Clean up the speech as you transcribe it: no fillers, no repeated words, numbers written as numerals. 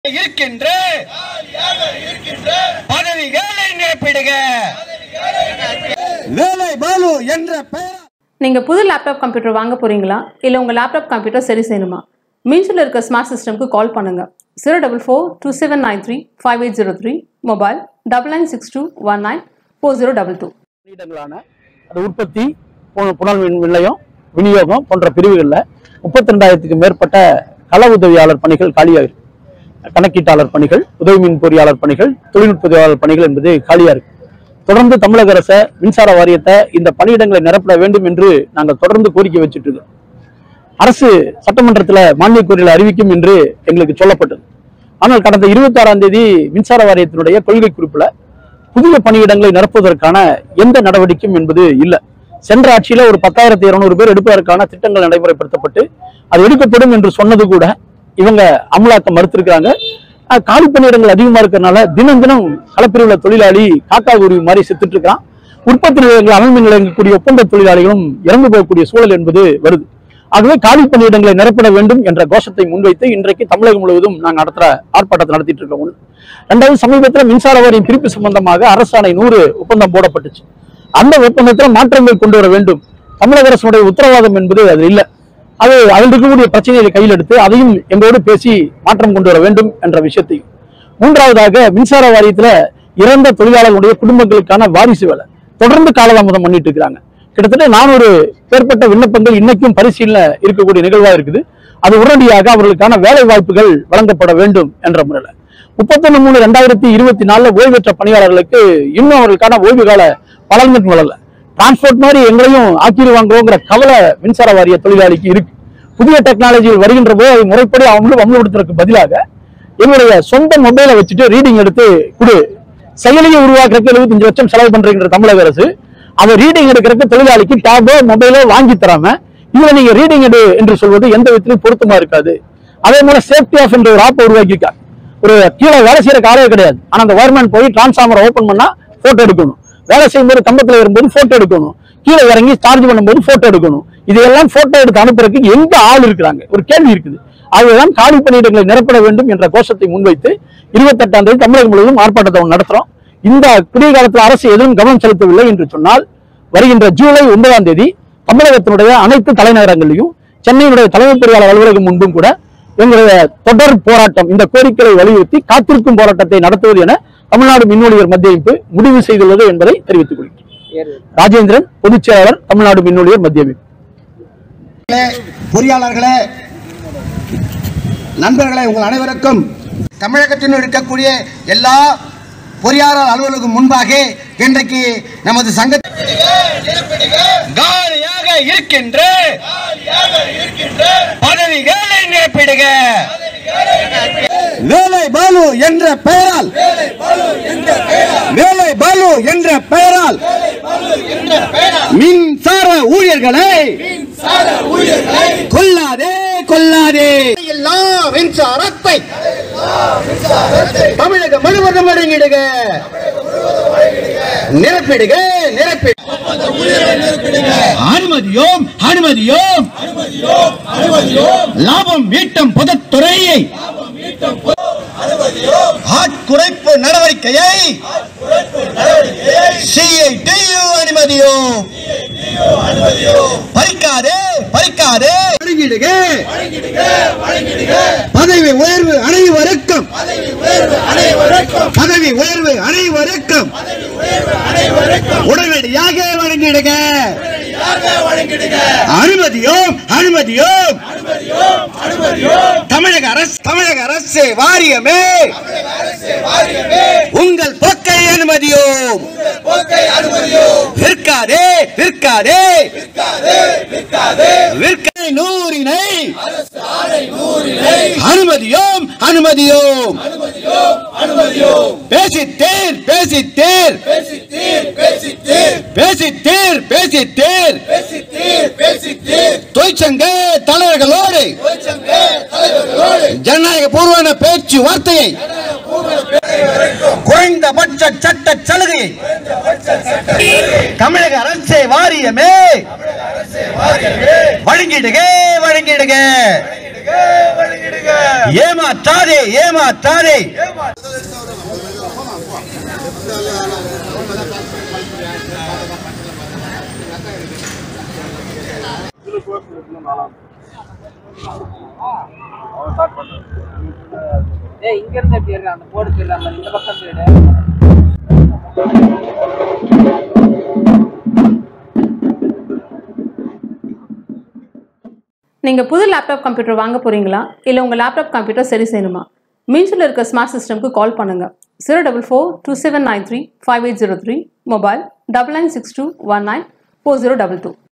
இருக்கின்ற பதவிகளை நிரப்பிடுக. வேலை பாலு என்ற பெயர். நீங்க புது லேப்டாப் கம்ப்யூட்டர் வாங்க போறீங்களா இல்ல உங்க லேப்டாப் கம்ப்யூட்டர் சரி செய்யணுமா? மீன்ஸ்ல இருக்க ஸ்மார்ட் சிஸ்டம்க்கு கால் பண்ணுங்க 04427935803 மொபைல் 9962194022. அது உற்பத்தி புனல் நிலையம் விநியோகம் போன்ற பிரிவுகளில் 32,000க்கும் மேற்பட்ட கள உதவியாளர் பணிகள் காலியாக இருக்கு. கணக்கீட்டாளர் பணிகள், உதவி மின் பொறியாளர் பணிகள், தொழில்நுட்ப உதவியாளர் பணிகள் என்பது காலியா இருக்கு. தொடர்ந்து தமிழக அரசு மின்சார வாரியத்தை இந்த பணியிடங்களை நிரப்பட வேண்டும் என்று நாங்கள் தொடர்ந்து கோரிக்கை வச்சுட்டு இருக்கோம். அரசு சட்டமன்றத்தில் மானிய கோரிக்கைகளை அறிவிக்கும் என்று எங்களுக்கு சொல்லப்பட்டது. ஆனால் கடந்த 26ஆம் தேதி மின்சார வாரியத்தினுடைய கொள்கை குறிப்புல புதிய பணியிடங்களை நிரப்புவதற்கான எந்த நடவடிக்கையும் என்பது இல்லை. சென்ற ஆட்சியில ஒரு 10,200 பேர் எடுப்பதற்கான திட்டங்கள் நடைமுறைப்படுத்தப்பட்டு அது எடுக்கப்படும் என்று சொன்னது கூட இவங்க அமலாக்க மறுத்திருக்கிறாங்க. காலி பணியிடங்கள் அதிகமா இருக்கிறதுனால தினம் தினம் களப்பிரிவுல தொழிலாளி காக்கா குருவி மாதிரி செத்துட்டு இருக்கிறான். உற்பத்தி நிலையங்கள் அமைப்பு நிலையக்கூடிய ஒப்பந்த தொழிலாளிகளும் இறந்து போகக்கூடிய சூழல் என்பது வருது. ஆகவே காலி பணியிடங்களை நிரப்பட வேண்டும் என்ற கோஷத்தை முன்வைத்து இன்றைக்கு தமிழகம் முழுவதும் நாங்கள் நடத்துற ஆர்ப்பாட்டத்தை நடத்திட்டு இருக்கோம். ரெண்டாவது, சமீபத்தில் மின்சார வாரியம் பிரிப்பு சம்பந்தமாக அரசாணை 100 ஒப்பந்தம் போடப்பட்டுச்சு. அந்த ஒப்பந்தத்தில் மாற்றங்கள் கொண்டு வர வேண்டும். தமிழக அரசுடைய உத்தரவாதம் என்பது அது இல்லை. அது அதில் இருக்கக்கூடிய பிரச்சனைகளை கையில் எடுத்து அதையும் எங்களோடு பேசி மாற்றம் கொண்டு வர வேண்டும் என்ற விஷயத்தையும். மூன்றாவதாக, மின்சார வாரியத்துல இறந்த தொழிலாளர்களுடைய குடும்பங்களுக்கான வாரிசு வேலை தொடர்ந்து காலதாமதம் பண்ணிட்டு இருக்கிறாங்க. கிட்டத்தட்ட 400 பேர்பட்ட விண்ணப்பங்கள் இன்னைக்கும் பரிசீலனை இருக்கக்கூடிய நிகழ்வா இருக்குது. அது உடனடியாக அவர்களுக்கான வேலை வாய்ப்புகள் வழங்கப்பட வேண்டும் என்ற முறையில் 31/3/2024 ஓய்வு பெற்ற பணியாளர்களுக்கு இன்னும் அவர்களுக்கான ஓய்வு கால பலன்கள் வளரல. டிரான்ஸ்போர்ட் மாதிரி எங்களையும் ஆக்கிடுவாங்கிற கவலை மின்சார வாரிய தொழிலாளிக்கு இருக்கு. புதிய டெக்னாலஜிகள் வருகின்ற போது அதை முறைப்படி அமல்படுத்துறதுக்கு பதிலாக எங்களுடைய சொந்த மொபைலை வச்சுட்டு ரீடிங் எடுத்து கொடு, செயலியை உருவாக்குறதுக்கு 75 லட்சம் செலவு பண்றீங்க தமிழக அரசு. அதை ரீடிங் எடுக்கிறதுக்கு தொழிலாளிக்கு டேபோ மொபைலோ வாங்கி தராம இதுல நீங்க ரீடிங் எடு என்று சொல்வது எந்த விதத்திலும் பொருத்தமா இருக்காது. அதே போல சேஃப்டி ஆஃப் என்ற ஒரு ஆப் உருவாக்கியிருக்காங்க. ஒரு கீழே வேலை செய்யற காரே கிடையாது. ஆனா அந்த வயர்மேன் போய் டிரான்ஸ்ஃபார்மரை ஓபன் பண்ணா போட்டோ எடுக்கணும், வேலை செய்யும்போது கம்பத்துல வரும்போது போட்டோ எடுக்கணும், கீழே இறங்கி சார்ஜ் பண்ணும்போது போட்டோ எடுக்கணும். இதையெல்லாம் போட்டோ எடுத்து அனுப்புறதுக்கு எங்க ஆள் இருக்கிறாங்க? ஒரு கேள்வி இருக்குது. அதுதான் காலி பணியிடங்களை நிரப்பட வேண்டும் என்ற கோஷத்தை முன்வைத்து 28ஆம் தேதி தமிழகம் முழுவதும் ஆர்ப்பாட்டத்தை நடத்துறோம். இந்த குடிய காலத்தில் அரசு எதுவும் கவனம் செலுத்தவில்லை என்று சொன்னால் வருகின்ற ஜூலை 9ஆம் தேதி தமிழகத்தினுடைய அனைத்து தலைநகரங்களிலும் சென்னையினுடைய தலைமை பொறியாளர் அலுவலகம் முன்பும் கூட எங்களுடைய தொடர் போராட்டம், இந்த கோரிக்கையை வலியுறுத்தி காத்திருக்கும் போராட்டத்தை நடத்துவது என தமிழ்நாடு மின் ஊழியர் மத்திய அமைப்பு முடிவு செய்துள்ளது என்பதை தெரிவித்துக் கொள்கிறேன். ராஜேந்திரன், பொதுச் செயலாளர், தமிழ்நாடு மின் ஊழியர் மத்திய அமைப்பு. பொறியாளர்களே, நண்பர்களே, உங்கள் அனைவருக்கும் தமிழகத்தில் இருக்கக்கூடிய எல்லா பொறியாளர் அலுவலகம் முன்பாக இன்றைக்கு நமது சங்க காலியாக இருக்கின்ற பதவிகளை நிரப்பிடுக. வேலை பாலு என்ற பெயரால் மின்சார ஊழியர்களை கொல்லாதே மின்சாரத்தை தமிழகம் முழுவதும் வழங்கிடுக, நிரப்பிடுக. அனுமதியோம் லாபம் ஈட்டும் பொதுத்துறையை ஆட்குறைப்பு நடவடிக்கையை CITU அனுமதியோம். பறிக்காதே வழங்கிடுக. பதவி உயர்வு அனைவருக்கும் உடனடியாக வழங்கிடுக. அனுமதியோம். தமிழக அரசு வாரியமே உங்கள் போக்கை அனுமதியோம். விற்காதே நூறினை அனுமதியோம். பேசித்தீர் தொழிற்சங்க தலைவர்களோடு ஜனநாயக பூர்வமான பேச்சுவார்த்தையை குறைந்தபட்ச சட்ட சலுகை தமிழக அரசு வாரியமே வழங்கிடுக. ஏமாற்றாதே ஏமாற்றாதே. இங்க இருந்து எப்படி இருக்கு அந்த போர்டு போயிடலாம் இந்த பக்கம் போயிடு. நீங்கள் புது லேப்டாப் கம்ப்யூட்டர் வாங்க போகிறீங்களா இல்லை உங்கள் லேப்டாப் கம்ப்யூட்டர் சரி செய்யணுமா? மீன்ஸில் இருக்க ஸ்மார்ட் சிஸ்டம்க்கு கால் பண்ணுங்கள். 04427935803, மொபைல் 9962194022.